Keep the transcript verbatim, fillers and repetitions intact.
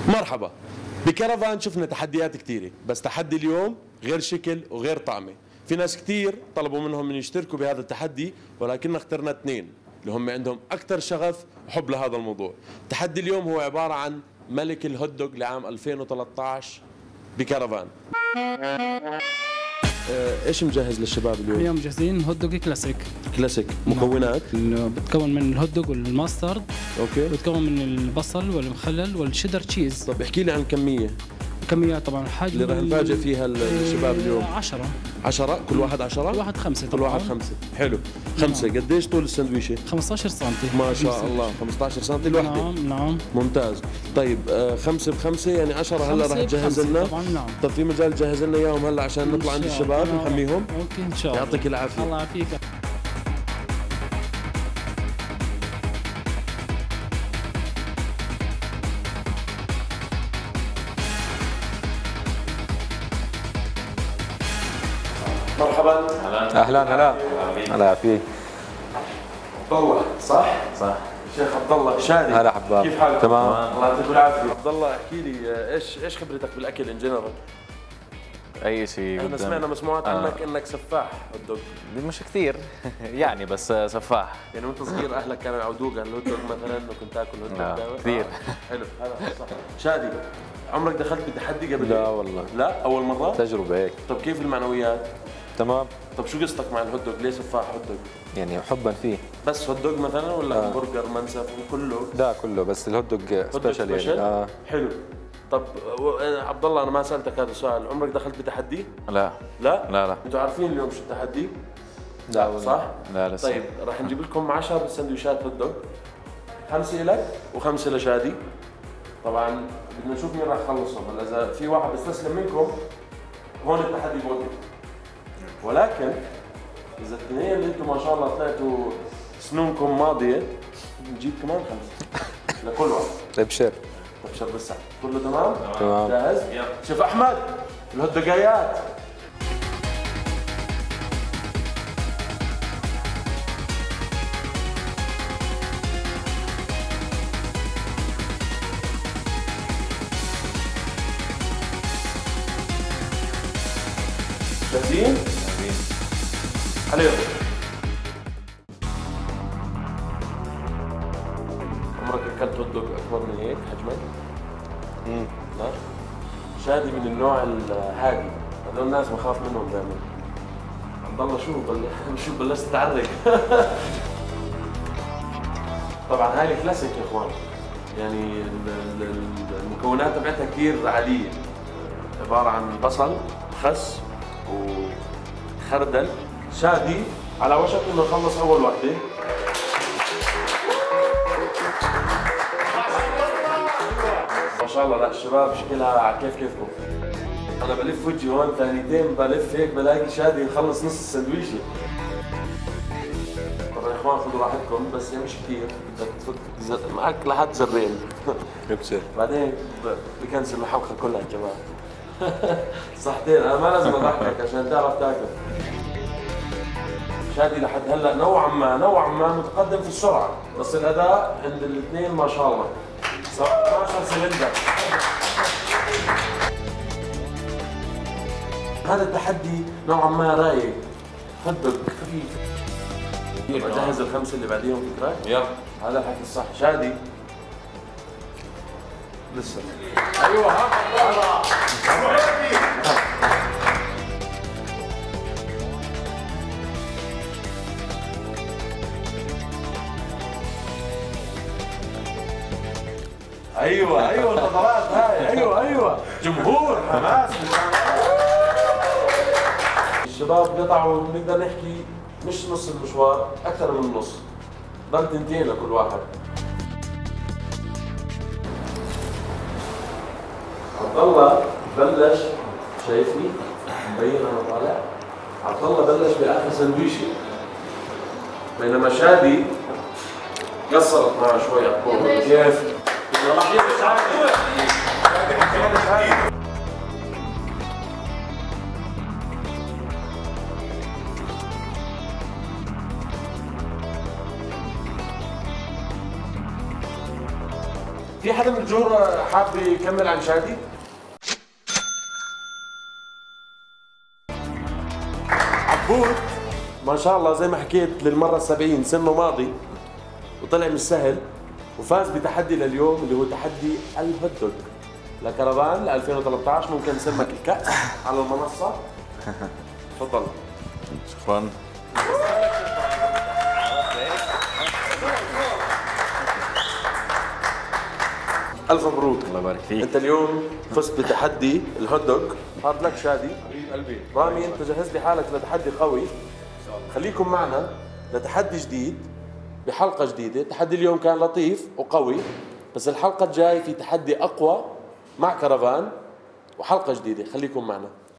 مرحبا. بكرفان شفنا تحديات كثيرة، بس تحدي اليوم غير شكل وغير طعمة. في ناس كثير طلبوا منهم من يشتركوا بهذا التحدي، ولكن اخترنا اثنين اللي هم عندهم أكثر شغف وحب لهذا الموضوع. تحدي اليوم هو عبارة عن ملك الهوت دوغ لعام ألفين وثلاثة عشر بكرفان. آه، ايش مجهز للشباب اليوم؟ اليوم مجهزين هوت دوغ كلاسيك. كلاسيك. مكونات؟ بتكون من الهوت دوغ والماسترد. اوكي. بتكون من البصل والمخلل والشيدر تشيز. طب احكي لي عن الكمية. كميات طبعا الحاجة اللي راح نفاجئ فيها الشباب اليوم. عشرة. عشرة؟ كل واحد عشرة؟ كل واحد خمسة كل واحد خمسة. حلو. خمسة. نعم. قديش طول السندويشة؟ خمسة عشر سنتي. ما شاء الله. خمسة عشر سنتي الوحدة. نعم نعم. ممتاز. طيب آه خمسة بخمسة يعني عشرة. هلا راح تجهز لنا؟ طبعا نعم. طب في مجال تجهز لنا اياهم هلا عشان نطلع عند الشباب نحميهم؟ اوكي ان شاء الله. يعطيك العافية. الله يعافيك. مرحبا. اهلا هلا. الله يعافيك. عبد الله صح؟ صح. شيخ عبد الله شادي. هلا حباب. كيف حالك؟ تمام. الله يعطيك العافية. عبد الله احكي لي آه، ايش ايش خبرتك بالاكل ان جنرال؟ اي شيء احنا سمعنا مسموعات آه. عنك انك سفاح هوت دوغ. مش كثير يعني بس سفاح. يعني وانت صغير اهلك كانوا يعودوك على الهوت دوغ مثلا انه كنت تاكل هوت دوغ آه. دائما؟ كثير. آه. حلو هذا صح. شادي عمرك دخلت بتحدي قبل؟ لا والله. لا اول مرة؟ تجربة هيك. طب كيف المعنويات؟ تمام. طب شو قصتك مع الهوت دوغ؟ ليه سفاح هوت دوغ؟ يعني حبا فيه. بس هوت دوغ مثلا ولا آه. برجر منسف وكله؟ لا كله بس الهوت دوغ سبيشال يعني. آه. حلو. طب و- عبد الله انا ما سالتك هذا السؤال، عمرك دخلت بتحدي؟ لا لا؟ لا لا. انتوا عارفين اليوم شو التحدي؟ لا والله. صح؟ لا لسه. طيب راح نجيب لكم عشر سندويشات هوت دوغ، خمسة لك وخمسة لشادي. طبعا بدنا نشوف مين راح يخلصهم، هلا اذا في واحد بيستسلم منكم هون التحدي بوقف. ولكن اذا الاثنين اللي انتم ما شاء الله طلعتوا سنونكم ماضيه نجيب كمان خمسه لكل واحد. ابشر. ابشر بالسعد. كله تمام؟ تمام. جاهز؟ يلا. شوف احمد الهوت دوغايات. جاهزين؟ عليهم. عمرك اكلت هوت دوغ اكبر من هيك حجما؟ امم لا؟ شادي من النوع الهادي، هذول الناس بخاف منهم دائما. عبد الله شو بل... شو بلشت تعرق؟ طبعا هاي الكلاسيك يا اخوان، يعني ال- ال- المكونات تبعتها كثير عادية، عبارة عن بصل، خس، وخردل. شادي على وشك انه يخلص اول وحدة. ما شاء الله. لا الشباب شكلها على كيف كيفكم. انا بلف وجهي هون ثانيتين بلف هيك بلاقي شادي يخلص نص السندويشه. طبعا يا اخوان خذوا راحتكم بس هي مش كثير، بدك تفك ز- معك لحد زرين. ابشر. بعدين ب- بكنسل الحلقه كلها يا جماعه. صحتين انا ما لازم اضحكك عشان تعرف تاكل. شادي لحد هلا نوعا ما نوعا ما متقدم في السرعه، بس الاداء عند الاثنين ما شاء الله. سبعة عشر سلندر. هذا التحدي نوعا ما رايق، هوت دوغ خفيف. جهز الخمسه اللي بعديهم فكرك؟ يلا. هذا الحكي الصح. شادي لسه. ايوه ها. ايوه ايوه النظرات هاي. ايوه ايوه جمهور حماس. الشباب قطعوا بنقدر نحكي مش نص المشوار، اكثر من النص. ضل تنتين لكل واحد. عبد الله بلش، شايفني؟ مبين انا طالع. عبد الله بلش باخر سندويشه، بينما شادي قصرت معه شوي على الكوره. كيف؟ في حدا حدا من الجمهور حاب يكمل عن شادي؟ عبود ما شاء الله زي ما حكيت للمرة السبعين سنه ماضي وطلع مش سهل وفاز بتحدي لليوم اللي هو تحدي الهوت دوغ لكرفان ل ألفين وثلاثة عشر. ممكن نسمك الكأس على المنصة. تفضل. شكرا. ألف مبروك. الله يبارك فيك. أنت اليوم فزت بتحدي الهوت دوغ. هارد لك شادي. حبيب قلبي. رامي أنت جهز لي حالك لتحدي قوي. خليكم معنا لتحدي جديد بحلقة جديدة. التحدي اليوم كان لطيف وقوي، بس الحلقة الجاي في تحدي أقوى مع كرفان وحلقة جديدة. خليكم معنا.